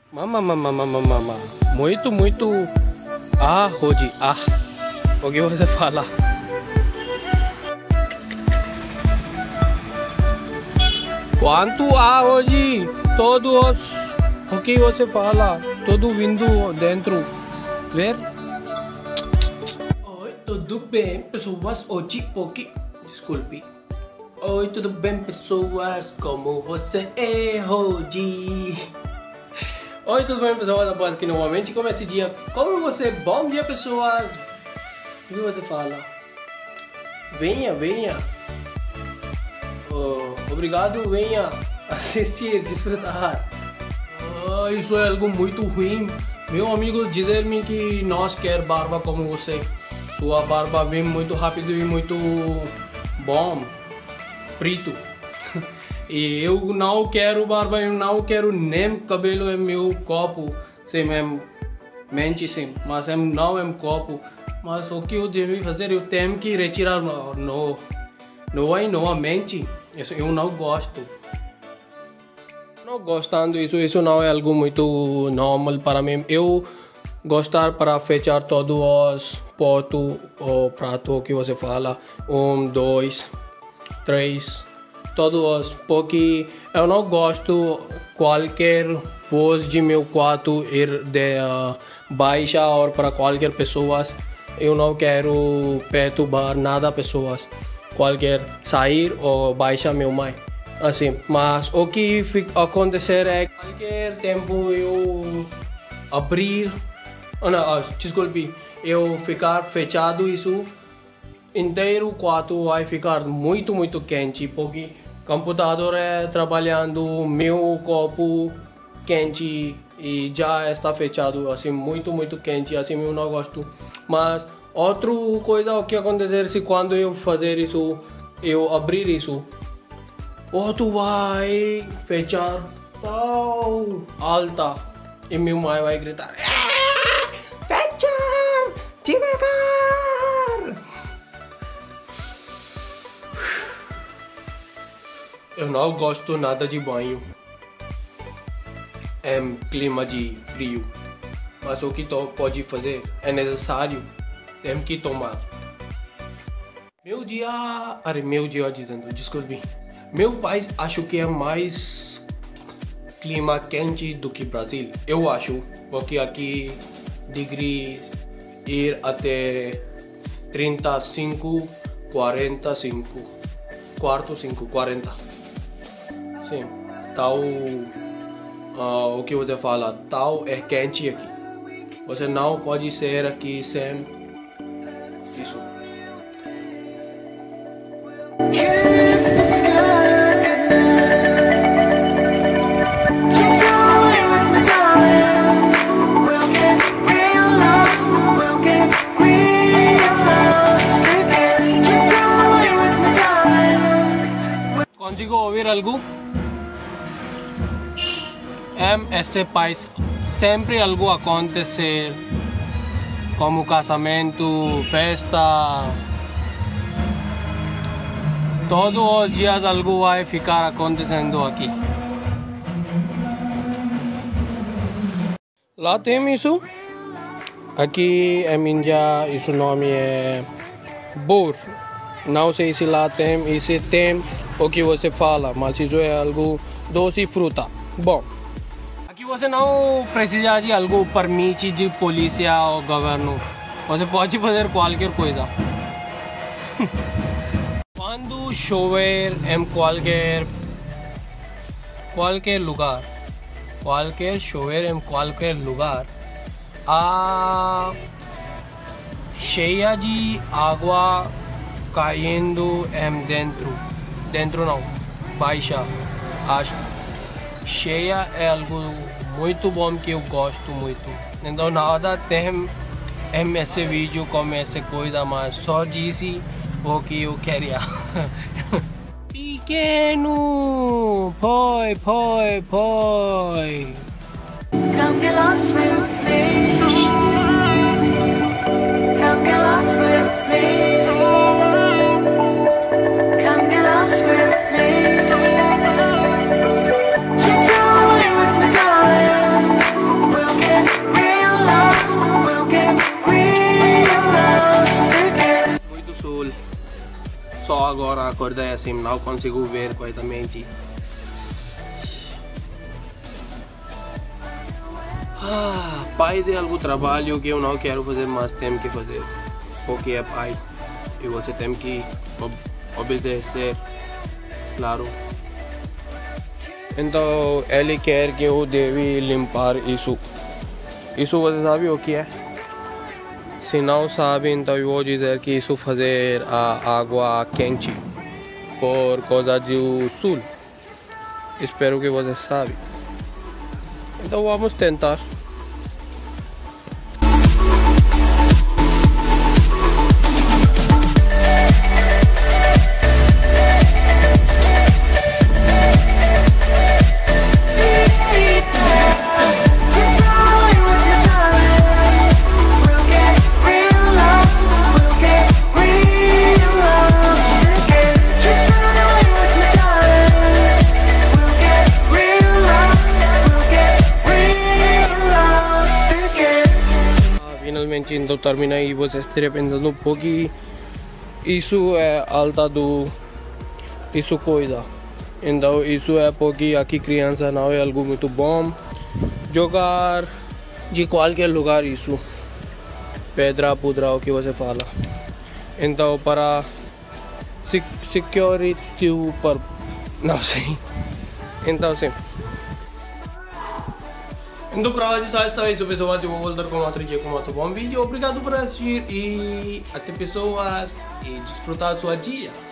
Mama. Muito. Hoje. O que você fala? Quanto hoje? Todos. O que você fala? Todo vindo dentro. Ver? Oi, tudo bem, pessoas? Hoje, desculpe. Oi, tudo bem, pessoas? Como você é hoje? Oi, tudo bem, pessoas? Abbas aqui novamente. Como é esse dia? Como você? Bom dia, pessoas. O que você fala? Venha. Obrigado, venha assistir, desfrutar. Isso é algo muito ruim. Meu amigo dizer-me que nós quer barba como você. Sua barba vem muito rápido e muito bom, preto. E eu não quero barba, eu não quero nem cabelo em meu corpo. Sim, mente sim, mas não é corpo. Mas o que eu devo fazer? Eu tenho que retirar não a mente. Isso eu não gosto. Não gostando isso não é algo muito normal para mim. Eu gostar para fechar todos os potos ou prato que você fala. 1, 2, 3. Todos, porque eu não gosto qualquer voz de meu quarto ir de baixa ou para qualquer pessoa. Eu não quero perturbar nada pessoas. Qualquer sair ou baixar meu mãe. Assim, mas o que acontecer é que qualquer tempo eu abrir, desculpe, eu ficar fechado isso inteiro quarto vai ficar muito quente porque computador é trabalhando meu corpo quente e já está fechado assim muito quente assim eu não gosto. Mas outra coisa o que acontecer se quando eu fazer isso eu abrir isso outro vai fechar tão alta e meu mãe vai gritar fechar devagar. Eu não gosto nada de banho. É clima de frio. Mas o que pode fazer? É necessário. Tem que tomar. Meu dia dizendo, desculpe. Meu país acho que é mais clima quente do que Brasil. Eu acho. Porque aqui degrees ir até 35, 45. 40. Sim, tal o que você fala, tal é quente aqui. Você não pode ser aqui sem isso. Consigo ouvir algo? Esse país sempre algo acontecer como casamento, festa. Todos os dias algo vai ficar acontecendo aqui. Lá tem isso. Aqui em Índia isso nome é bur. Não sei se lá tem e se tem o que você fala, mas isso é algo doce fruta. Bom. Você não precisa de algo permite de polícia ou governo. Você pode fazer qualquer coisa. Quando chover em qualquer lugar, a cheia de água caindo em dentro não, baixa. Cheia é algo muito bom que eu gosto muito. Então nada tem esse vídeo como essa coisa, mas só disse porque eu queria. Pequeno, poi. Come get lost with me. Come get lost with me. Come get lost with me. Just go away with me, darling. agora acordei assim, não consigo ver corretamente. Pai de algum trabalho que eu não quero fazer, mas tenho que fazer, porque é pai e você tem que obedecer, claro. Então ele quer que eu deve limpar isso. Isso você sabe o que é? Se não sabe, então eu vou dizer que isso fazer a água quente por causa do sul. Espero que você sabe. Então vamos tentar. Finalmente então terminei e você estaria pensando um pouco que isso é alta do isso coisa. Então isso é porque aqui criança não é algo muito bom jogar de qualquer lugar isso pedra, pudra, o que você fala. Então para security não sei. Então sim. Então para hoje só esta vez, pessoas, eu vou voltar com outro dia com outro bom vídeo. Obrigado por assistir e até pessoas e desfrutar sua dia.